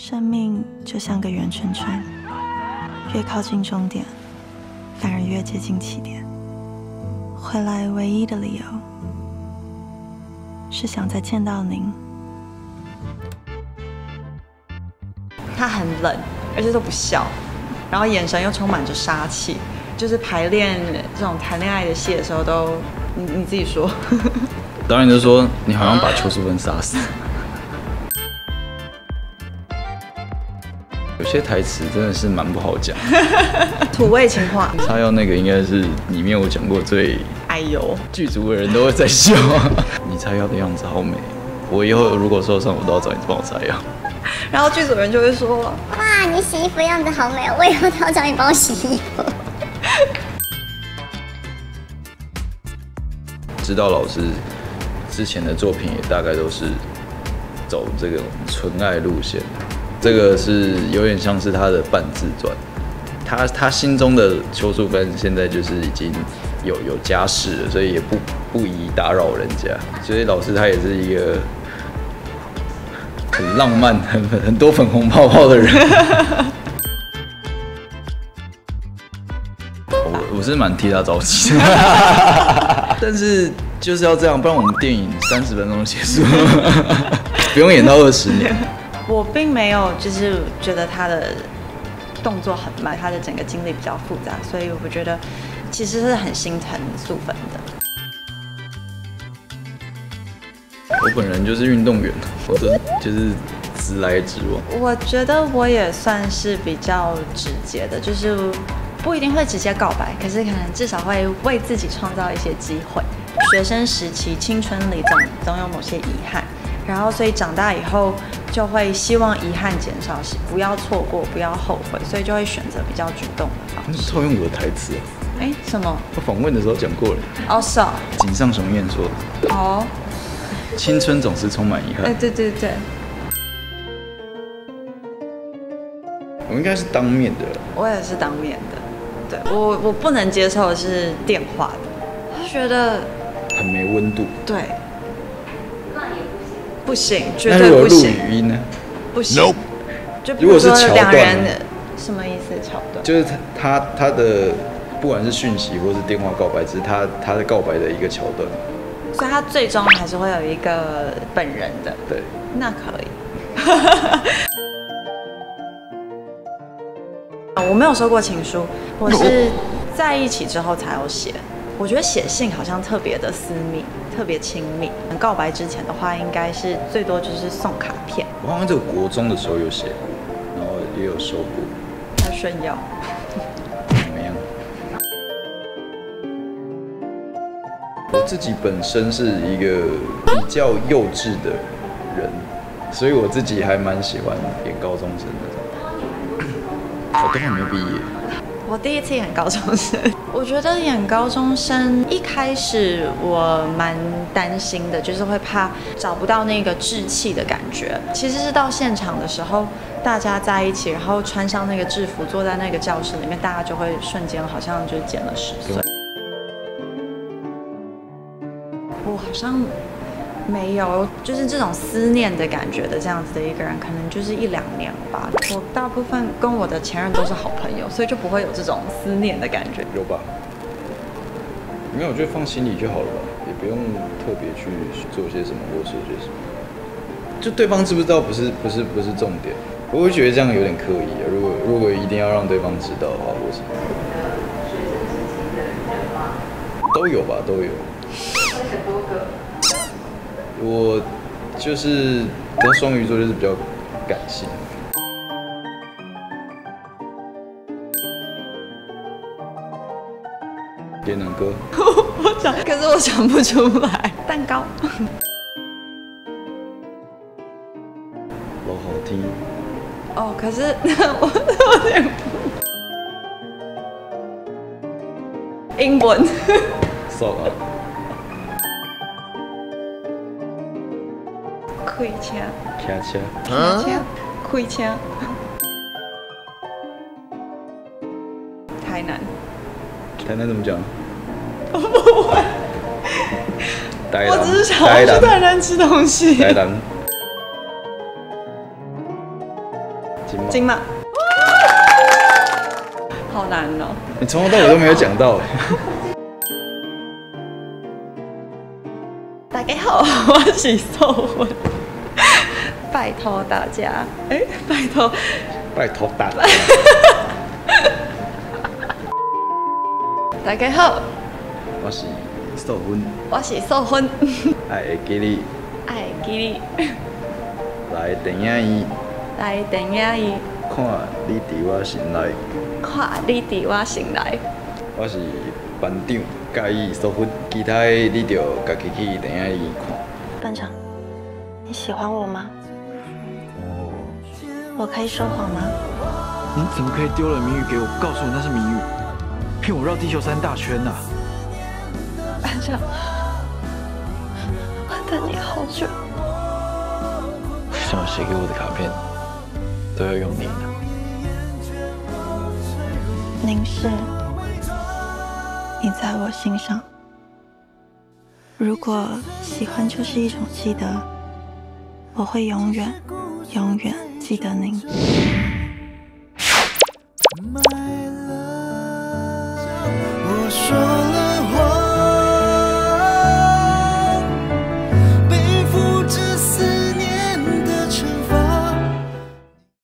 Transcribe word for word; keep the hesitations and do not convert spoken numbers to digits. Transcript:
生命就像个圆圈圈，越靠近终点，反而越接近起点。回来唯一的理由，是想再见到您。 他很冷，而且都不笑，然后眼神又充满着杀气。就是排练这种谈恋爱的戏的时候都，你你自己说。 导演就说你好像把邱淑芬杀死。有些台词真的是蛮不好讲， 土味情话。 他要那个应该是里面我讲过最， 哎呦， 剧组的人都会在笑。你擦药的样子好美，我以后如果受伤，我都要找你帮我擦药。 然后剧组人就会说： 哇，你洗衣服样子好美，我以后都要找你帮我洗衣服。 知道老师之前的作品也大概都是走这个纯爱路线，这个是有点像是他的半自传。他他心中的邱淑芬现在就是已经有有家室了，所以也不不宜打扰人家。所以老师他也是一个很浪漫、很很多粉红泡泡的人。我我是蛮替他着急的，但是就是要这样，不然我们电影三十分钟结束，不用演到二十年。 我并没有就是觉得他的动作很慢，他的整个经历比较复杂，所以我觉得其实是很心疼素芬的。 我本人就是运动员，我的就是直来直往。 我觉得我也算是比较直接的，就是不一定会直接告白，可是可能至少会为自己创造一些机会。学生时期青春里总总有某些遗憾，然后所以长大以后就会希望遗憾减少，不要错过，不要后悔，所以就会选择比较主动的方式。 套用我的台词啊？ 哎，什么？ 我访问的时候讲过了。 哦，是哦。 井上雄彦说的。 哦。 青春总是充满遗憾。 哎，对对对。 我应该是当面的。 我也是当面的。对我我不能接受的是电话的，我觉得很没温度。 对。不行，绝对不行。 那如果录语音呢？ 不行。就比如说两人什么意思？桥段就是他他他的不管是讯息或是电话告白，只是他他的告白的一个桥段。 所以他最终还是会有一个本人的。 对。 那可以。我没有收过情书，我是在一起之后才有写。我觉得写信好像特别的私密，特别亲密。告白之前的话，应该是最多就是送卡片。 我好像这个国中的时候有写过，然后也有收过。 来炫耀。 怎么样？我自己本身是一个比较幼稚的人，所以我自己还蛮喜欢演高中生的。我都还没毕业。 我第一次演高中生，我觉得演高中生一开始我蛮担心的，就是会怕找不到那个稚气的感觉。其实是到现场的时候，大家在一起，然后穿上那个制服，坐在那个教室里面，大家就会瞬间好像就是减了十岁。我好像没有，就是这种思念的感觉的这样子的一个人，可能就是一两年吧。我大部分跟我的前任都是好朋友，所以就不会有这种思念的感觉。 有吧？没有，我觉得放心里就好了吧，也不用特别去做些什么或说些什么。就对方知不知道不是不是不是重点，我会觉得这样有点刻意啊。如果如果一定要让对方知道的话，或什么都有吧，都有。很多个。我就是跟双鱼座就是比较感性。也能歌。 我想，可是我想不出来。蛋糕。 老好听。 哦，可是我有点。英文。 少啊。 开车， 开车， 开车，开车。台南， 台南怎么讲？ 我不会。我只是想要去台南吃东西。 台南。 金马。 金马。好难哦！ 你从头到尾都没有讲到。 大家好，我是素芬。拜托大家，哎、欸，拜托， 拜托大家。 大家好， 我是素芬。 我是素芬。 爱会记你， 爱会记你。 来电影院， 来电影院， 看你伫我心内， 看你伫我心内。 我是班长，介意素芬，其他的你就家己去电影院看。 班长，你喜欢我吗？ 哦， 我可以说谎吗？ 你怎么可以丢了谜语给我，告诉我那是谜语，骗我绕地球三大圈啊！ 班长，我等你好久。 为什么写给我的卡片都要用你呢？ 凝视，你在我心上。如果喜欢就是一种记得，我会永远、永远记得您。